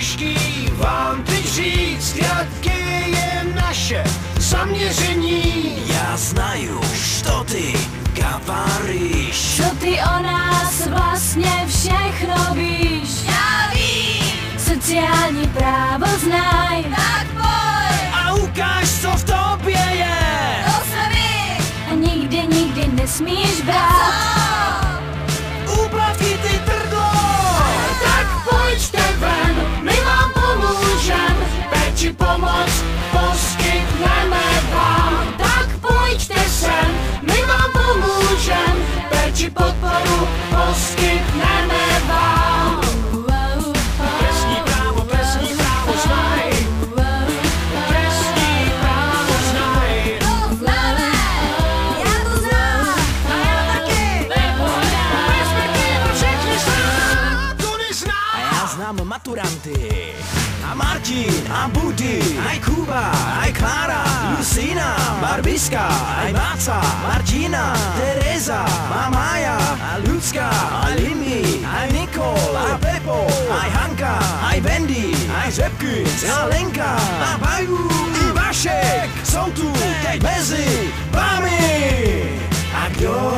těžký vám teď říct, jaké je naše zaměření. Já znaju, što ty gawaríš. Co ty o nás vlastně všechno víš? Já vím, Sociální právo znaj. tak pojď, A ukáž, co v tobě je. to jsme my. A nikdy nesmíš brát. Úplatky ty trdlo. Tak pojďte ven, my vám pomůžem, péči pomoc poskytneme vám. Tak pojďte sem, my vám pomůžem, péči podporu poskytneme vám. Trestní právo znaj. Trestní právo znaj. To známe, já to znám, a já taky. Perspektiva všechny zákony A zná. já znám maturanty. A Martin, a Budi, aj Kuba, aj Klára, Lucina, Barbiska, aj Máca, Martina, Tereza, a Mája, a Lucka, a Limi, aj Nikol, a Pepo, aj Hanka, aj Wendy, aj Řepkins, a Lenka, a Baju, i Vašek, jsou tu teď mezi vámi. A kdo?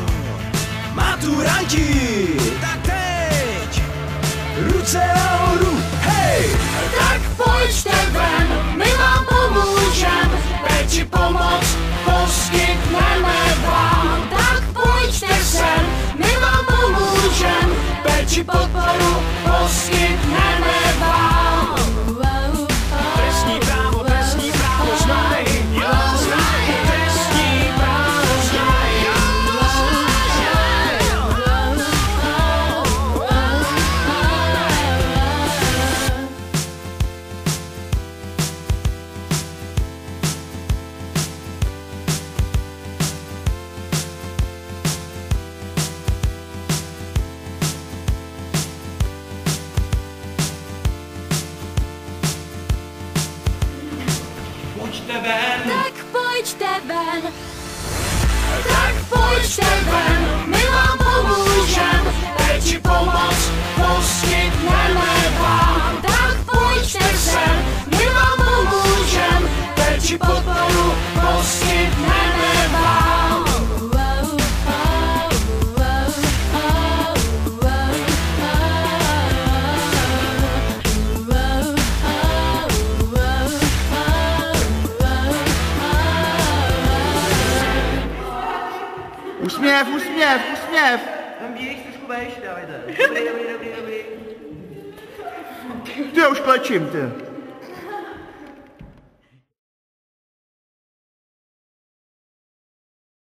Maturanti, tak teď ruce nahoru, hej! Tak pojďte ven, my vám pomůžem, péči pomoc poskytneme vám. Tak pojďte sem, my vám pomůžem, péči podporu poskytneme vám. Trestní právo znaj. Trestní právo znaj. Tak pojďte ven. Tak pojďte ven, my vám pomůžem, péči pomoc poskytneme vám. Tak pojďte sem, my vám pomůžem, péči podporu poskytneme vám. Úsměv, úsměv, úsměv. Tam běž trošku vejš, Davide. Dobrý. Ty, já už klečím, ty.